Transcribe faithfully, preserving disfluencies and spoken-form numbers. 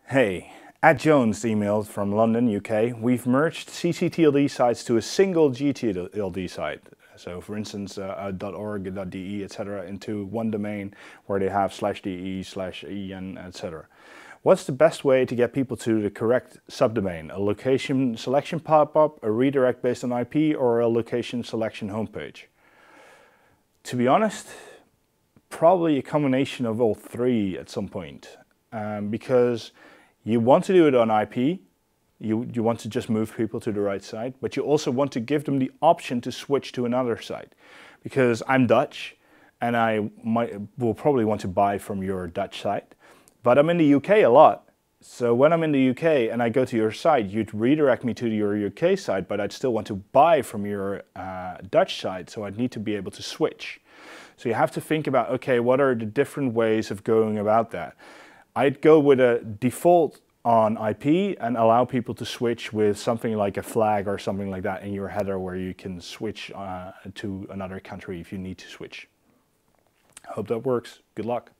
Hey, at Jones emailed from London, U K, we've merged C C T L D sites to a single G T L D site. So for instance, uh, .org, .de, et cetera, into one domain where they have slash .de, slash .en, et cetera. What's the best way to get people to the correct subdomain? A location selection pop-up, a redirect based on I P, or a location selection homepage? To be honest, probably a combination of all three at some point, um, because you want to do it on I P, you, you want to just move people to the right site, but you also want to give them the option to switch to another site. Because I'm Dutch, and I might, will probably want to buy from your Dutch site, but I'm in the U K a lot. So when I'm in the U K and I go to your site, you'd redirect me to your U K site, but I'd still want to buy from your uh, Dutch site, so I'd need to be able to switch. So you have to think about, okay, what are the different ways of going about that? I'd go with a default on I P and allow people to switch with something like a flag or something like that in your header where you can switch uh, to another country if you need to switch. I hope that works. Good luck.